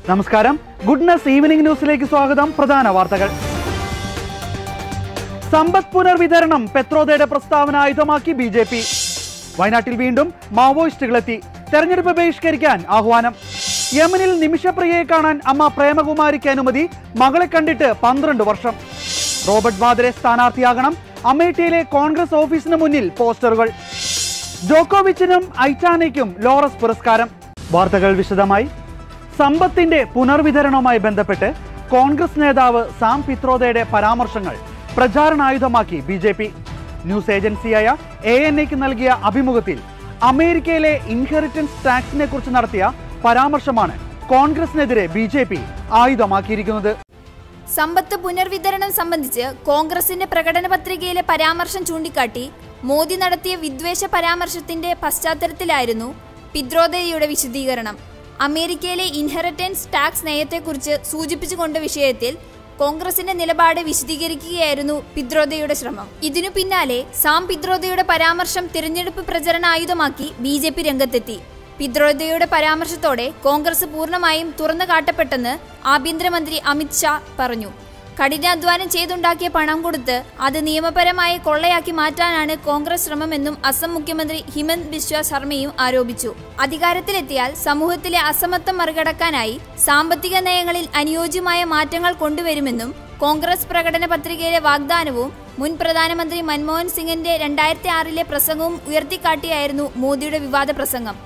നമസ്കാരം. Goodness evening ന്യൂസിലേക്ക് സ്വാഗതം. പ്രധാന വാർത്തകൾ. സമ്പദ് പുനർവിതരണം പെത്രോദയുടെ പ്രസ്താവന ആയുധമാക്കി ബിജെപി. വയനാട്ടിൽ വീണ്ടും മാവോയിസ്റ്റുകളെത്തി. തെരഞ്ഞെടുപ്പ് ബഹിഷ്കരിക്കാൻ ആഹ്വാനം. യമനിൽ നിമിഷപ്രിയയെ കാണാൻ അമ്മ പ്രേമകുമാരിക്ക് അനുമതി. മകളെ കണ്ടിട്ട് 12 വർഷം. റോബർട്ട് വാദ്രെ സ്ഥാനാർത്ഥിയാകണം. അമേഠിയിലെ കോൺഗ്രസ് ഓഫീസിന് മുന്നിൽ പോസ്റ്ററുകൾ. ജോക്കോവിച്ചിനും ഐറ്റാനയ്ക്കും ലോറസ് പുരസ്കാരം. വാർത്തകൾ വിശദമായി. സമ്പത്തിന്റെ പുനർവിതരണവുമായി ബന്ധപ്പെട്ട് കോൺഗ്രസ് നേതാവ് സാം പിത്രോദയുടെ പരാമർശങ്ങൾ പ്രചാരണായുധമാക്കി ബിജെപി. ന്യൂസ് ഏജൻസിയായ ANAക്ക് നൽകിയ അഭിമുഖത്തിൽ അമേരിക്കയിലെ ഇൻഹെറിറ്റൻസ് ടാക്സിനെ കുറിച്ച് നടത്തിയ പരാമർശമാണ് കോൺഗ്രസിനെതിരെ ബിജെപി ആയുധമാക്കിയിരിക്കുന്നത്. സമ്പത്ത് പുനർവിതരണം സംബന്ധിച്ച് കോൺഗ്രസിന്റെ പ്രകടന പത്രികയിലെ പരാമർശം ചൂണ്ടിക്കാട്ടി മോദി നടത്തിയ വിദ്വേഷ പരാമർശത്തിന്റെ പശ്ചാത്തലത്തിലായിരുന്നു പിത്രോദയുടെ വിശദീകരണം. അമേരിക്കയിലെ ഇൻഹെറിറ്റൻസ് ടാക്സ് നയത്തെക്കുറിച്ച് സൂചിപ്പിച്ചുകൊണ്ട് വിഷയത്തിൽ കോൺഗ്രസിന്റെ നിലപാട് വിശദീകരിക്കുകയായിരുന്നു പിത്രോദയുടെ ശ്രമം. ഇതിനു പിന്നാലെ സാം പിത്രോദയുടെ പരാമർശം തിരഞ്ഞെടുപ്പ് പ്രചരണ ആയുധമാക്കി ബിജെപി രംഗത്തെത്തി. പിത്രോദയുടെ പരാമർശത്തോടെ കോൺഗ്രസ് പൂർണ്ണമായും തുറന്നു കാട്ടപ്പെട്ടെന്ന് ആഭ്യന്തരമന്ത്രി അമിത് ഷാ പറഞ്ഞു. കഠിനാധ്വാനം ചെയ്തുണ്ടാക്കിയ പണം കൊടുത്ത് അത് നിയമപരമായ കൊള്ളയാക്കി മാറ്റാനാണ് കോൺഗ്രസ് ശ്രമമെന്നും അസം മുഖ്യമന്ത്രി ഹിമന്ത് ബിശ്വ ശർമ്മയും ആരോപിച്ചു. അധികാരത്തിലെത്തിയാൽ സമൂഹത്തിലെ അസമത്വം മറികടക്കാനായി സാമ്പത്തിക നയങ്ങളിൽ അനുയോജ്യമായ മാറ്റങ്ങൾ കൊണ്ടുവരുമെന്നും കോൺഗ്രസ് പ്രകടന പത്രികയിലെ വാഗ്ദാനവും മുൻ പ്രധാനമന്ത്രി മൻമോഹൻ സിംഗിന്റെ 2006 പ്രസംഗവും ഉയർത്തിക്കാട്ടിയായിരുന്നു മോദിയുടെ വിവാദ പ്രസംഗം.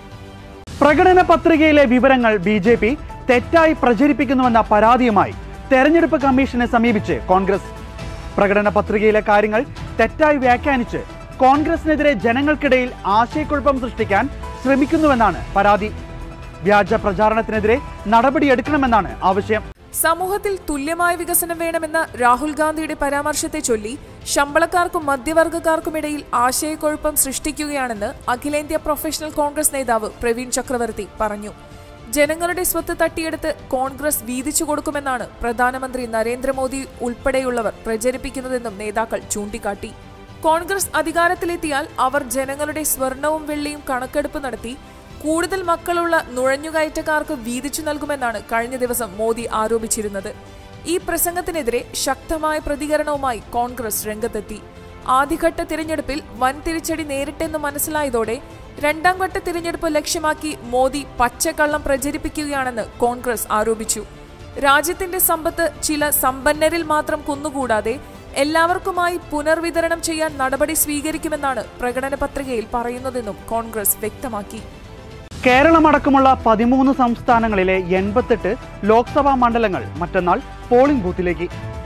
പ്രകടന പത്രികയിലെ വിവരങ്ങൾ ബിജെപി തെറ്റായി പ്രചരിപ്പിക്കുന്നുവെന്ന പരാതിയുമായി തെരഞ്ഞെടുപ്പ് കമ്മീഷനെ സമീപിച്ച് കോൺഗ്രസ്. പ്രകടന പത്രികയിലെ കാര്യങ്ങൾ തെറ്റായി വ്യാഖ്യാനിച്ച് കോൺഗ്രസിനെതിരെ ജനങ്ങൾക്കിടയിൽ ആശയക്കുഴപ്പം സൃഷ്ടിക്കാൻ ശ്രമിക്കുന്നുവെന്നാണ് പരാതി. വ്യാജ പ്രചാരണത്തിനെതിരെ നടപടിയെടുക്കണമെന്നാണ് ആവശ്യം. സമൂഹത്തിൽ തുല്യമായ വികസനം വേണമെന്ന രാഹുൽ ഗാന്ധിയുടെ പരാമർശത്തെ ചൊല്ലി ശമ്പളക്കാർക്കും മധ്യവർഗക്കാർക്കുമിടയിൽ ആശയക്കുഴപ്പം സൃഷ്ടിക്കുകയാണെന്ന് അഖിലേന്ത്യാ പ്രൊഫഷണൽ കോൺഗ്രസ് നേതാവ് പ്രവീൺ ചക്രവർത്തി പറഞ്ഞു. ജനങ്ങളുടെ സ്വത്ത് തട്ടിയെടുത്ത് കോൺഗ്രസ് വീതിച്ചു കൊടുക്കുമെന്നാണ് പ്രധാനമന്ത്രി നരേന്ദ്രമോദി ഉൾപ്പെടെയുള്ളവർ പ്രചരിപ്പിക്കുന്നതെന്നും നേതാക്കൾ ചൂണ്ടിക്കാട്ടി. കോൺഗ്രസ് അധികാരത്തിലെത്തിയാൽ അവർ ജനങ്ങളുടെ സ്വർണവും വെള്ളിയും കണക്കെടുപ്പ് നടത്തി കൂടുതൽ മക്കളുള്ള നുഴഞ്ഞുകയറ്റക്കാർക്ക് വീതിച്ചു നൽകുമെന്നാണ് കഴിഞ്ഞ ദിവസം മോദി ആരോപിച്ചിരുന്നത്. ഈ പ്രസംഗത്തിനെതിരെ ശക്തമായ പ്രതികരണവുമായി കോൺഗ്രസ് രംഗത്തെത്തി. ആദ്യഘട്ട തിരഞ്ഞെടുപ്പിൽ വൻ തിരിച്ചടി നേരിട്ടെന്ന് മനസ്സിലായതോടെ രണ്ടാം ഘട്ട തിരഞ്ഞെടുപ്പ് ലക്ഷ്യമാക്കി മോദി പച്ചക്കള്ളം പ്രചരിപ്പിക്കുകയാണെന്ന് കോൺഗ്രസ് ആരോപിച്ചു. രാജ്യത്തിന്റെ സമ്പത്ത് ചില സമ്പന്നരിൽ മാത്രം കുന്നുകൂടാതെ എല്ലാവർക്കുമായി പുനർവിതരണം ചെയ്യാൻ നടപടി സ്വീകരിക്കുമെന്നാണ് പ്രകടന പത്രികയിൽ പറയുന്നതെന്നും കോൺഗ്രസ് വ്യക്തമാക്കി. കേരളമടക്കമുള്ള 13 സംസ്ഥാനങ്ങളിലെ 88 ലോക്സഭാ മണ്ഡലങ്ങൾ മറ്റന്നാൾ പോളിംഗ് ബൂത്തിലേക്ക്.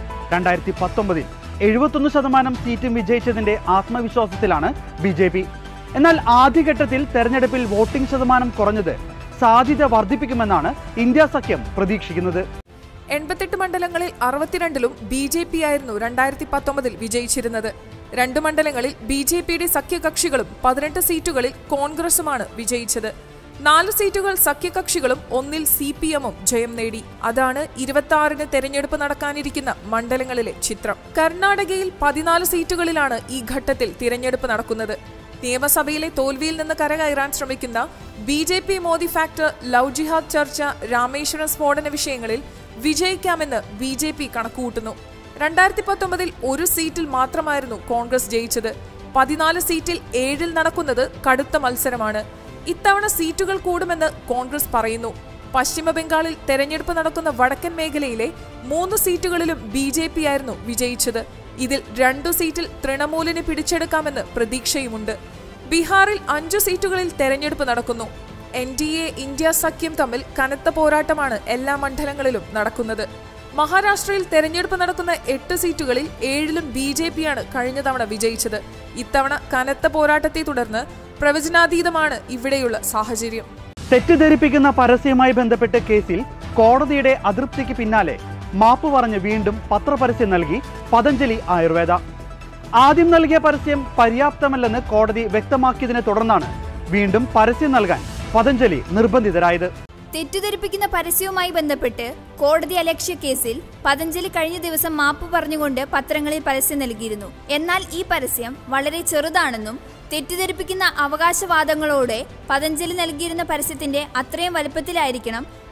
2019 71% സീറ്റും വിജയിച്ചതിന്റെ ആത്മവിശ്വാസത്തിലാണ് ബിജെപി. എന്നാൽ ആദ്യഘട്ടത്തിൽ തെരഞ്ഞെടുപ്പിൽ വോട്ടിംഗ് ശതമാനം കുറഞ്ഞത് സാധ്യത വർദ്ധിപ്പിക്കുമെന്നാണ് ഇന്ത്യ സഖ്യം പ്രതീക്ഷിക്കുന്നത്. 88 മണ്ഡലങ്ങളിൽ 62ലും BJP ആയിരുന്നു 2019 വിജയിച്ചിരുന്നത്. 2 മണ്ഡലങ്ങളിൽ BJPയുടെ സഖ്യകക്ഷികളും 18 സീറ്റുകളിൽ കോൺഗ്രസുമാണ് വിജയിച്ചത്. 4 സീറ്റുകൾ സഖ്യകക്ഷികളും 1-ൽ CPMും ജയം നേടി. അതാണ് 26-ന് തെരഞ്ഞെടുപ്പ് നടക്കാനിരിക്കുന്ന മണ്ഡലങ്ങളിലെ ചിത്രം. കർണാടകയിൽ 14 സീറ്റുകളിലാണ് ഈ ഘട്ടത്തിൽ തിരഞ്ഞെടുപ്പ് നടക്കുന്നത്. നിയമസഭയിലെ തോൽവിയിൽ നിന്ന് കരകയറാൻ ശ്രമിക്കുന്ന BJP മോദി ഫാക്ടർ, ലവ് ജിഹാദ് ചർച്ച, രാമേശ്വരം സ്ഫോടന വിഷയങ്ങളിൽ വിജയിക്കാമെന്ന് BJP കണക്കുകൂട്ടുന്നു. 2019 ഒരു സീറ്റിൽ മാത്രമായിരുന്നു കോൺഗ്രസ് ജയിച്ചത്. 14 സീറ്റിൽ 7-ൽ നടക്കുന്നത് കടുത്ത മത്സരമാണ്. ഇത്തവണ സീറ്റുകൾ കൂടുമെന്ന് കോൺഗ്രസ് പറയുന്നു. പശ്ചിമ ബംഗാളിൽ തെരഞ്ഞെടുപ്പ് നടക്കുന്ന വടക്കൻ മേഖലയിലെ 3 സീറ്റുകളിലും BJP ആയിരുന്നു വിജയിച്ചത്. ഇതിൽ 2 സീറ്റിൽ തൃണമൂലിന് പിടിച്ചെടുക്കാമെന്ന് പ്രതീക്ഷയുമുണ്ട്. ബീഹാറിൽ 5 സീറ്റുകളിൽ തെരഞ്ഞെടുപ്പ് നടക്കുന്നു. NDA ഇന്ത്യ സഖ്യം തമ്മിൽ കനത്ത പോരാട്ടമാണ് എല്ലാ മണ്ഡലങ്ങളിലും നടക്കുന്നത്. മഹാരാഷ്ട്രയിൽ തെരഞ്ഞെടുപ്പ് നടക്കുന്ന 8 സീറ്റുകളിൽ 7-ലും BJPയാണ് കഴിഞ്ഞ തവണ വിജയിച്ചത്. ഇത്തവണ കനത്ത പോരാട്ടത്തെ തുടർന്ന് പ്രവചനാതീതമാണ് ഇവിടെയുള്ള സാഹചര്യം. തെറ്റിദ്ധരിപ്പിക്കുന്ന പരസ്യവുമായി ബന്ധപ്പെട്ട കേസിൽ കോടതിയുടെ അതൃപ്തിക്ക് പിന്നാലെ മാപ്പ് പറഞ്ഞ് വീണ്ടും പത്രപരസ്യം നൽകി പതഞ്ജലി ആയുർവേദ. ആദ്യം നൽകിയ പരസ്യം പര്യാപ്തമല്ലെന്ന് കോടതി വ്യക്തമാക്കിയതിനെ തുടർന്നാണ് വീണ്ടും പരസ്യം നൽകാൻ പതഞ്ജലി നിർബന്ധിതരായത്. തെറ്റിദ്ധരിപ്പിക്കുന്ന പരസ്യവുമായി ബന്ധപ്പെട്ട് കോടതി അലക്ഷ്യ കേസിൽ പതഞ്ജലി കഴിഞ്ഞ ദിവസം മാപ്പ് പറഞ്ഞുകൊണ്ട് പത്രങ്ങളിൽ പരസ്യം നൽകിയിരുന്നു. എന്നാൽ ഈ പരസ്യം വളരെ ചെറുതാണെന്നും തെറ്റിദ്ധരിപ്പിക്കുന്ന അവകാശവാദങ്ങളോടെ പതഞ്ജലി നൽകിയിരുന്ന പരസ്യത്തിന്റെ അത്രയും വലുപ്പത്തിലായിരിക്കണം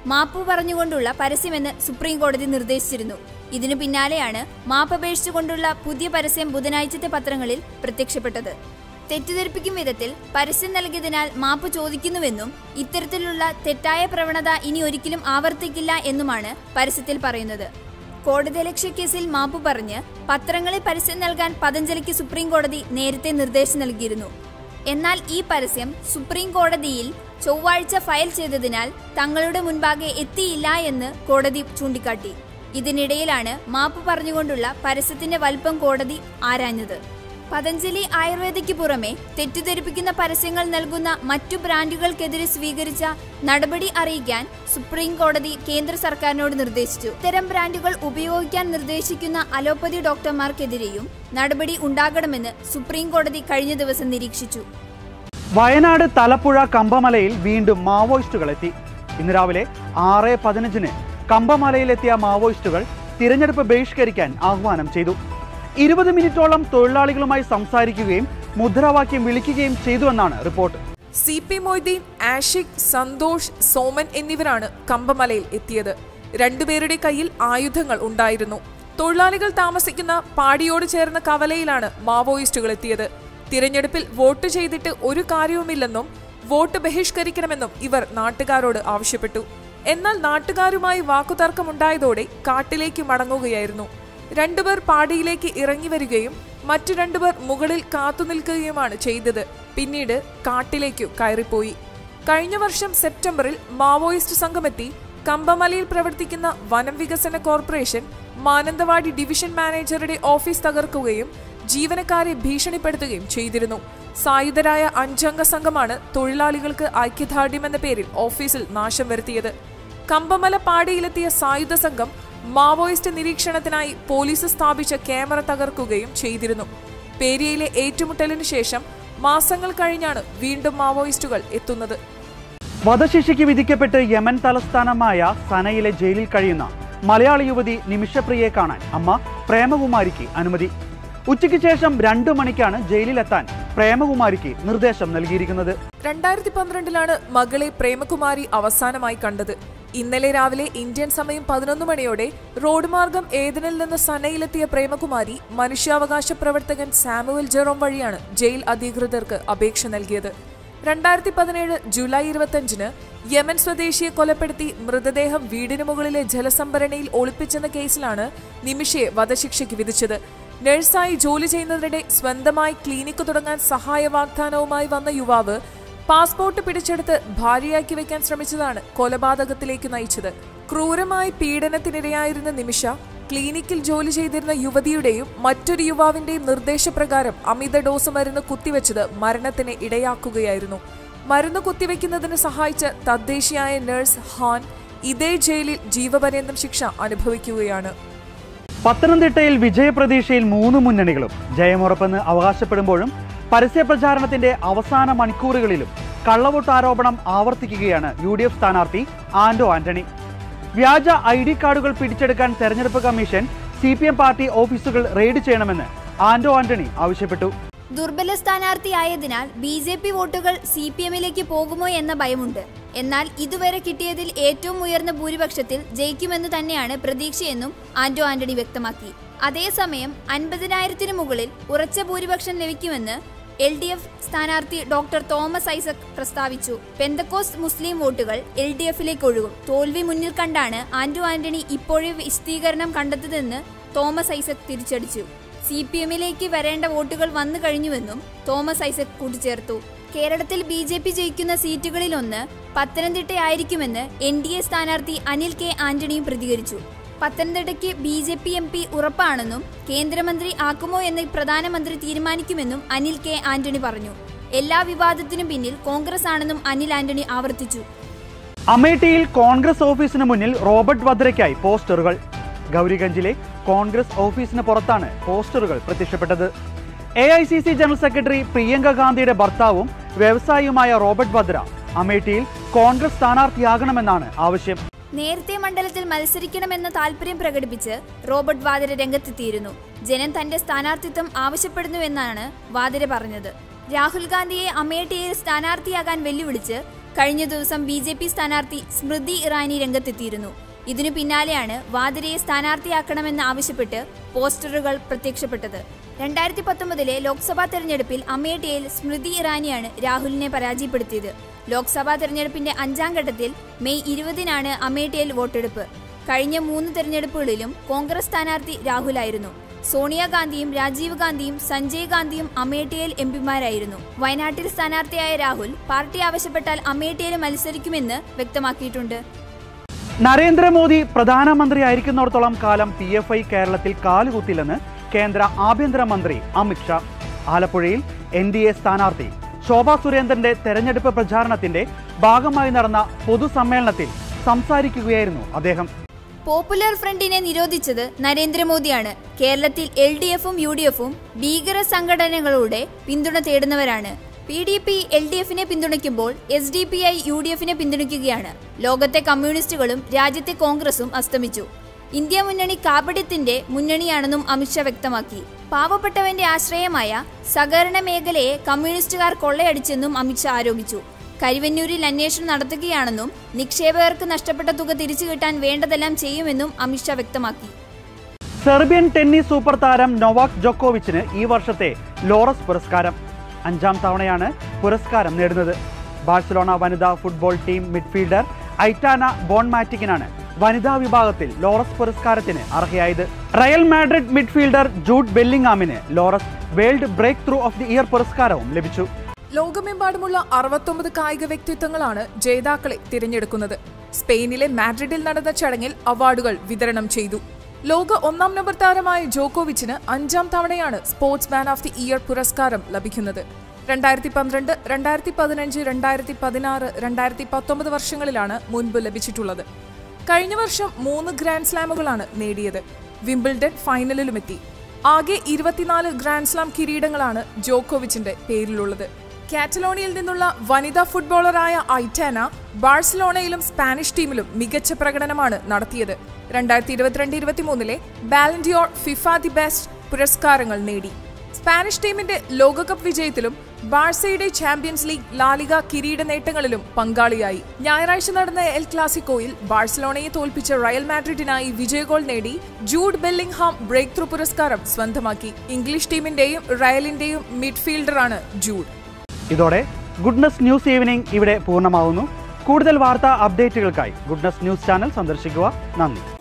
മാപ്പ് പറഞ്ഞുകൊണ്ടുള്ള പരസ്യമെന്ന് സുപ്രീം കോടതി നിർദ്ദേശിച്ചിരുന്നു. ഇതിനു പിന്നാലെയാണ് മാപ്പപേക്ഷിച്ചുകൊണ്ടുള്ള പുതിയ പരസ്യം ബുധനാഴ്ചത്തെ പത്രങ്ങളിൽ പ്രത്യക്ഷപ്പെട്ടത്. തെറ്റിദ്ധരിപ്പിക്കും വിധത്തിൽ പരസ്യം നൽകിയതിനാൽ മാപ്പ് ചോദിക്കുന്നുവെന്നും ഇത്തരത്തിലുള്ള തെറ്റായ പ്രവണത ഇനി ഒരിക്കലും ആവർത്തിക്കില്ല എന്നുമാണ് പരസ്യത്തിൽ പറയുന്നത്. കോടതിയലക്ഷ്യ കേസിൽ മാപ്പ് പറഞ്ഞ് പത്രങ്ങളിൽ പരസ്യം നൽകാൻ പതഞ്ജലിക്ക് സുപ്രീം കോടതി നേരത്തെ നിർദ്ദേശം നൽകിയിരുന്നു. എന്നാൽ ഈ പരസ്യം സുപ്രീം കോടതിയിൽ ചൊവ്വാഴ്ച ഫയൽ ചെയ്തതിനാൽ തങ്ങളുടെ മുൻപാകെ എത്തിയില്ല എന്ന് കോടതി ചൂണ്ടിക്കാട്ടി. ഇതിനിടയിലാണ് മാപ്പ് പറഞ്ഞുകൊണ്ടുള്ള പരസ്യത്തിന്റെ വലിപ്പം കോടതി ആരാഞ്ഞത്. പതഞ്ജലി ആയുർവേദയ്ക്ക് പുറമെ തെറ്റിദ്ധരിപ്പിക്കുന്ന പരസ്യങ്ങൾ നൽകുന്ന മറ്റു ബ്രാൻഡുകൾക്കെതിരെ സ്വീകരിച്ച നടപടി അറിയിക്കാൻ സുപ്രീം കോടതി കേന്ദ്ര സർക്കാരിനോട് നിർദ്ദേശിച്ചു. ഇത്തരം ബ്രാൻഡുകൾ ഉപയോഗിക്കാൻ നിർദ്ദേശിക്കുന്ന അലോപ്പതി ഡോക്ടർമാർക്കെതിരെയും നടപടി ഉണ്ടാകണമെന്ന് സുപ്രീം കോടതി കഴിഞ്ഞ ദിവസം നിരീക്ഷിച്ചു. വയനാട് തലപ്പുഴ കമ്പമലയിൽ വീണ്ടും മാവോയിസ്റ്റുകൾ എത്തി. ഇന്ന് രാവിലെ 6:15 കമ്പമലയിലെത്തിയ മാവോയിസ്റ്റുകൾ തിരഞ്ഞെടുപ്പ് ബഹിഷ്കരിക്കാൻ ആഹ്വാനം ചെയ്തു. 20 മിനിറ്റോളം തൊഴിലാളികളുമായി സംസാരിക്കുകയും മുദ്രാവാക്യം വിളിക്കുകയും ചെയ്തുവെന്നാണ് റിപ്പോർട്ട്. CP മൊയ്തീൻ, ആഷിഖ്, സന്തോഷ്, സോമൻ എന്നിവരാണ് കമ്പമലയിൽ എത്തിയത്. രണ്ടുപേരുടെ കയ്യിൽ ആയുധങ്ങൾ ഉണ്ടായിരുന്നു. തൊഴിലാളികൾ താമസിക്കുന്ന പാടിയോട് ചേർന്ന കവലയിലാണ് മാവോയിസ്റ്റുകൾ എത്തിയത്. തിരഞ്ഞെടുപ്പിൽ വോട്ട് ചെയ്തിട്ട് ഒരു കാര്യവുമില്ലെന്നും വോട്ട് ബഹിഷ്കരിക്കണമെന്നും ഇവർ നാട്ടുകാരോട് ആവശ്യപ്പെട്ടു. എന്നാൽ നാട്ടുകാരുമായി വാക്കുതർക്കമുണ്ടായതോടെ കാട്ടിലേക്ക് മടങ്ങുകയായിരുന്നു. രണ്ടുപേർ പാടിയിലേക്ക് ഇറങ്ങി വരികയും മറ്റു രണ്ടുപേർ മുകളിൽ കാത്തുനിൽക്കുകയുമാണ് ചെയ്തത്. പിന്നീട് കാട്ടിലേക്കു കയറിപ്പോയി. കഴിഞ്ഞ വർഷം സെപ്റ്റംബറിൽ മാവോയിസ്റ്റ് സംഘമെത്തി കമ്പമലയിൽ പ്രവർത്തിക്കുന്ന വനം വികസന കോർപ്പറേഷൻ മാനന്തവാടി ഡിവിഷൻ മാനേജറുടെ ഓഫീസ് തകർക്കുകയും ജീവനക്കാരെ ഭീഷണിപ്പെടുത്തുകയും ചെയ്തിരുന്നു. സായുധരായ 5 അംഗ സംഘമാണ് തൊഴിലാളികൾക്ക് ഐക്യദാർഢ്യമെന്ന പേരിൽ ഓഫീസിൽ നാശം വരുത്തിയത്. കമ്പമല പാടിയിലെത്തിയ സായുധ സംഘം മാവോയിസ്റ്റ് നിരീക്ഷണത്തിനായി പോലീസ് സ്ഥാപിച്ച ക്യാമറ തകർക്കുകയും ചെയ്തിരുന്നു. പേരിയയിലെ ഏറ്റുമുട്ടലിനു ശേഷം മാസങ്ങൾ കഴിഞ്ഞാണ് വീണ്ടും മാവോയിസ്റ്റുകൾ എത്തുന്നത്. വധശിക്ഷയ്ക്ക് വിധിക്കപ്പെട്ട് യമൻ തലസ്ഥാനമായ സനയിലെ ജയിലിൽ കഴിയുന്ന മലയാളി യുവതി നിമിഷപ്രിയയെ കാണാൻ അമ്മ പ്രേമകുമാരിക്ക് അനുമതി. ഉച്ചയ്ക്ക് ശേഷം 2 മണിക്കാണ് ജയിലിലെത്താൻ പ്രേമകുമാരിക്ക് നിർദ്ദേശം നൽകിയിരിക്കുന്നത്. 2012 മകളെ പ്രേമകുമാരി അവസാനമായി കണ്ടത്. ഇന്നലെ രാവിലെ ഇന്ത്യൻ സമയം 11 മണിയോടെ റോഡ് മാർഗം ഏദനിൽ നിന്ന് സനയിലെത്തിയ പ്രേമകുമാരി മനുഷ്യാവകാശ പ്രവർത്തകൻ സാമുവൽ ജെറോം വഴിയാണ് ജയിൽ അധികൃതർക്ക് അപേക്ഷ നൽകിയത്. 2017 ജൂലൈ 25 യമൻ സ്വദേശിയെ കൊലപ്പെടുത്തി മൃതദേഹം വീടിനു മുകളിലെ ജലസംഭരണിയിൽ ഒളിപ്പിച്ചെന്ന കേസിലാണ് നിമിഷയെ വധശിക്ഷയ്ക്ക് വിധിച്ചത്. നഴ്സായി ജോലി ചെയ്യുന്നതിനിടെ സ്വന്തമായി ക്ലിനിക്ക് തുടങ്ങാൻ സഹായ വാഗ്ദാനവുമായി വന്ന യുവാവ് പാസ്പോർട്ട് പിടിച്ചെടുത്ത് ഭാര്യയാക്കി വെക്കാൻ ശ്രമിച്ചതാണ് കൊലപാതകത്തിലേക്ക് നയിച്ചത്. ക്രൂരമായി പീഡനത്തിനിരയായിരുന്ന നിമിഷ ക്ലിനിക്കിൽ ജോലി ചെയ്തിരുന്ന യുവതിയുടെയും മറ്റൊരു യുവാവിന്റെയും നിർദ്ദേശപ്രകാരം അമിത ഡോസ് മരുന്ന് കുത്തിവെച്ചത് മരണത്തിന് ഇടയാക്കുകയായിരുന്നു. മരുന്ന് കുത്തിവെക്കുന്നതിന് സഹായിച്ച തദ്ദേശീയായ നഴ്സ് ഹാൻ ഇതേ ജയിലിൽ ജീവപര്യന്തം ശിക്ഷ അനുഭവിക്കുകയാണ്. പത്തനംതിട്ടയിൽ വിജയപ്രതീക്ഷയിൽ 3 മുന്നണികളും ജയമുറപ്പെന്ന് അവകാശപ്പെടുമ്പോഴും പരസ്യപ്രചാരണത്തിന്റെ അവസാന മണിക്കൂറുകളിലും കള്ളവോട്ട് ആരോപണം ആവർത്തിക്കുകയാണ് UDF സ്ഥാനാർത്ഥി ആന്റോ ആന്റണി. വ്യാജ ID കാർഡുകൾ പിടിച്ചെടുക്കാൻ തെരഞ്ഞെടുപ്പ് കമ്മീഷൻ CPM പാർട്ടി ഓഫീസുകൾ റെയ്ഡ് ചെയ്യണമെന്ന് ആന്റോ ആന്റണി ആവശ്യപ്പെട്ടു. ദുർബല സ്ഥാനാർത്ഥിയായതിനാൽ BJP വോട്ടുകൾ CPMലേക്ക് പോകുമോ എന്ന ഭയമുണ്ട്. എന്നാൽ ഇതുവരെ കിട്ടിയതിൽ ഏറ്റവും ഉയർന്ന ഭൂരിപക്ഷത്തിൽ ജയിക്കുമെന്ന് തന്നെയാണ് പ്രതീക്ഷയെന്നും ആന്റോ ആന്റണി വ്യക്തമാക്കി. അതേസമയം 50,000-ന് മുകളിൽ ഉറച്ച ഭൂരിപക്ഷം ലഭിക്കുമെന്ന് LDF സ്ഥാനാർത്ഥി ഡോക്ടർ തോമസ് ഐസക് പ്രസ്താവിച്ചു. പെന്തക്കോസ്റ്റ് മുസ്ലിം വോട്ടുകൾ LDFലേക്ക് ഒഴുകും. തോൽവി മുന്നിൽ കണ്ടാണ് ആന്റോ ആന്റണി ഇപ്പോഴേ വിശദീകരണം കണ്ടെത്തതെന്ന് തോമസ് ഐസക് തിരിച്ചടിച്ചു. CPMലേക്ക് വരേണ്ട വോട്ടുകൾ വന്നു കഴിഞ്ഞുവെന്നും തോമസ് ഐസക് കൂട്ടിച്ചേർത്തു. കേരളത്തിൽ BJP ജയിക്കുന്ന സീറ്റുകളിലൊന്ന് പത്തനംതിട്ടയായിരിക്കുമെന്ന് NDA സ്ഥാനാർത്ഥി അനിൽ കെ ആന്റണിയും പ്രതികരിച്ചു. പത്തനംതിട്ടയ്ക്ക് BJP MP ഉറപ്പാണെന്നും കേന്ദ്രമന്ത്രി ആക്കുമോ എന്ന് പ്രധാനമന്ത്രി തീരുമാനിക്കുമെന്നും അനിൽ കെ ആന്റണി പറഞ്ഞു. എല്ലാ വിവാദത്തിനും പിന്നിൽ കോൺഗ്രസ് ആണെന്നും അനിൽ ആന്റണി ആവർത്തിച്ചു. അമേഠിയിൽ കോൺഗ്രസ് ഓഫീസിന് മുന്നിൽ റോബർട്ട് വദ്രയ്ക്കായി പോസ്റ്ററുകൾ. ഗൗരിഗഞ്ചിലെ കോൺഗ്രസ് ഓഫീസിന് പുറത്താണ് പോസ്റ്ററുകൾ പ്രത്യക്ഷപ്പെട്ടത്. AICC ജനറൽ സെക്രട്ടറി പ്രിയങ്ക ഗാന്ധിയുടെ ഭർത്താവും വ്യവസായിയുമായ റോബർട്ട് വദ്ര അമേഠിയിൽ കോൺഗ്രസ് സ്ഥാനാർത്ഥിയാകണമെന്നാണ് ആവശ്യം. നേരത്തെ മണ്ഡലത്തിൽ മത്സരിക്കണമെന്ന താൽപര്യം പ്രകടിപ്പിച്ച് റോബർട്ട് വാദ്ര രംഗത്തെത്തിയിരുന്നു. ജനം തന്റെ സ്ഥാനാർത്ഥിത്വം ആവശ്യപ്പെടുന്നുവെന്നാണ് വാദ്ര പറഞ്ഞത്. രാഹുൽ ഗാന്ധിയെ അമേഠിയിൽ സ്ഥാനാർത്ഥിയാകാൻ വെല്ലുവിളിച്ച് കഴിഞ്ഞ ദിവസം BJP സ്ഥാനാർത്ഥി സ്മൃതി ഇറാനി രംഗത്തെത്തിയിരുന്നു. ഇതിനു പിന്നാലെയാണ് വാദ്രയെ സ്ഥാനാർത്ഥിയാക്കണമെന്ന് ആവശ്യപ്പെട്ട് പോസ്റ്ററുകൾ പ്രത്യക്ഷപ്പെട്ടത്. 2019 ലോക്സഭാ തെരഞ്ഞെടുപ്പിൽ അമേഠിയിൽ സ്മൃതി ഇറാനിയാണ് രാഹുലിനെ പരാജയപ്പെടുത്തിയത്. ലോക്സഭാ തെരഞ്ഞെടുപ്പിന്റെ 5ാം ഘട്ടത്തിൽ മെയ് 20-നാണ് അമേഠിയിൽ വോട്ടെടുപ്പ്. കഴിഞ്ഞ 3 തെരഞ്ഞെടുപ്പുകളിലും കോൺഗ്രസ് സ്ഥാനാർത്ഥി രാഹുലായിരുന്നു. സോണിയാഗാന്ധിയും രാജീവ് ഗാന്ധിയും സഞ്ജയ് ഗാന്ധിയും അമേഠിയിൽ എംപിമാരായിരുന്നു. വയനാട്ടിൽ സ്ഥാനാർത്ഥിയായ രാഹുൽ പാർട്ടി ആവശ്യപ്പെട്ടാൽ അമേഠിയിൽ മത്സരിക്കുമെന്ന് വ്യക്തമാക്കിയിട്ടുണ്ട്. നരേന്ദ്രമോദി പ്രധാനമന്ത്രിയായിരിക്കുന്നിടത്തോളം കാലം PFI കേരളത്തിൽ കാലുകുത്തില്ലെന്ന് കേന്ദ്ര ആഭ്യന്തരമന്ത്രി അമിത് ഷാ. ആലപ്പുഴയിൽ NDA സ്ഥാനാർത്ഥി ശോഭാ സുരേന്ദ്രന്റെ തെരഞ്ഞെടുപ്പ് പ്രചാരണത്തിന്റെ ഭാഗമായി നടന്ന പൊതുസമ്മേളനത്തിൽ സംസാരിക്കുകയായിരുന്നു അദ്ദേഹം. പോപ്പുലർ ഫ്രണ്ടിനെ നിരോധിച്ചത് നരേന്ദ്രമോദിയാണ്. കേരളത്തിൽ LDFും UDFും ഭീകര സംഘടനകളുടെ പിന്തുണ തേടുന്നവരാണ്. PDP LDFിനെ പിന്തുണയ്ക്കുമ്പോൾ SDPI UDFിനെ പിന്തുണയ്ക്കുകയാണ്. ലോകത്തെ കമ്മ്യൂണിസ്റ്റുകളും രാജ്യത്തെ കോൺഗ്രസും അസ്തമിച്ചു. ഇന്ത്യ മുന്നണി കാപട്യത്തിന്റെ മുന്നണിയാണെന്നും അമിത്ഷാ വ്യക്തമാക്കി. പാവപ്പെട്ടവന്റെ ആശ്രയമായ സഹകരണ മേഖലയെ കമ്മ്യൂണിസ്റ്റുകാർ കൊള്ളയടിച്ചെന്നും അമിത്ഷാ ആരോപിച്ചു. കരിവന്നൂരിൽ അന്വേഷണം നടത്തുകയാണെന്നും നിക്ഷേപകർക്ക് നഷ്ടപ്പെട്ട തുക തിരിച്ചു കിട്ടാൻ വേണ്ടതെല്ലാം ചെയ്യുമെന്നും അമിത്ഷാ വ്യക്തമാക്കി. സെർബിയൻ ടെന്നീസ് സൂപ്പർ താരം നൊവാക് ജോക്കോവിച്ചിന് ഈ വർഷത്തെ ലോറസ് പുരസ്കാരം. 5ാം തവണയാണ് പുരസ്കാരം നേടുന്നത്. ബാഴ്സലോണ വനിതാ ഫുട്ബോൾ ടീം മിഡ്ഫീൽഡർ ഐറ്റാന ബോൺമാറ്റിക്കിനാണ് വനിതാ വിഭാഗത്തിൽ ലോറസ് പുരസ്കാരത്തിന് അർഹയായത്. റയൽ മാഡ്രിഡ് മിഡ്ഫീൽഡർ ജൂഡ് ബെല്ലിംഗാമിന് Laureus world breakthrough of the year പുരസ്കാരവും ലഭിച്ചു. ലോകമെമ്പാടുമുള്ള 69 കായിക വ്യക്തിത്വങ്ങളാണ് ജേതാക്കളെ തിരഞ്ഞെടുക്കുന്നത്. സ്പെയിനിലെ മാഡ്രിഡിൽ നടന്ന ചടങ്ങിൽ അവാർഡുകൾ വിതരണം ചെയ്തു. ലോക 1-ാം നമ്പർ താരമായ ജോക്കോവിച്ചിന് 5ാം തവണയാണ് sportsman of the year പുരസ്കാരം ലഭിക്കുന്നത്. 2012, 2015, 2016, 2019 വർഷങ്ങളിലാണ് മുൻപ് ലഭിച്ചിട്ടുള്ളത്. കഴിഞ്ഞ വർഷം 3 ഗ്രാൻഡ് സ്ലാമുകളാണ് നേടിയത്. വിംബിൾഡൺ ഫൈനലിലുമെത്തി. ആകെ 24 ഗ്രാൻഡ് സ്ലാം കിരീടങ്ങളാണ് ജോക്കോവിച്ചിന്റെ പേരിലുള്ളത്. കാറ്റലോണിയയിൽ നിന്നുള്ള വനിതാ ഫുട്ബോളറായ ഐറ്റാന ബാഴ്സലോണയിലും സ്പാനിഷ് ടീമിലും മികച്ച പ്രകടനമാണ് നടത്തിയത്. 2022-23 Ballon d'Or, FIFA the best പുരസ്കാരങ്ങൾ നേടി. സ്പാനിഷ് ടീമിന്റെ ലോകകപ്പ് വിജയത്തിലും ബാഴ്സയുടെ ചാമ്പ്യൻസ് ലീഗ്, ലാലിഗ കിരീട നേട്ടങ്ങളിലും പങ്കാളിയായി. ഞായറാഴ്ച നടന്ന എൽ ക്ലാസിക്കോയിൽ ബാഴ്സലോണയെ തോൽപ്പിച്ച റയൽ മാഡ്രിഡിനായി വിജയഗോൾ നേടി ജൂഡ് ബെല്ലിംഗ്ഹാം ബ്രേക്ക് ത്രൂ പുരസ്കാരം സ്വന്തമാക്കി. ഇംഗ്ലീഷ് ടീമിന്റെയും റയലിന്റെയും മിഡ്ഫീൽഡറാണ് ജൂഡ്. ഇതോടെ ഗുഡ്നസ് ന്യൂസ് ഈവനിംഗ് ഇവിടെ പൂർണ്ണമാവുന്നു. കൂടുതൽ വാർത്താ അപ്ഡേറ്റുകൾക്കായി ഗുഡ്നസ് ന്യൂസ് ചാനൽ സന്ദർശിക്കുക. നന്ദി.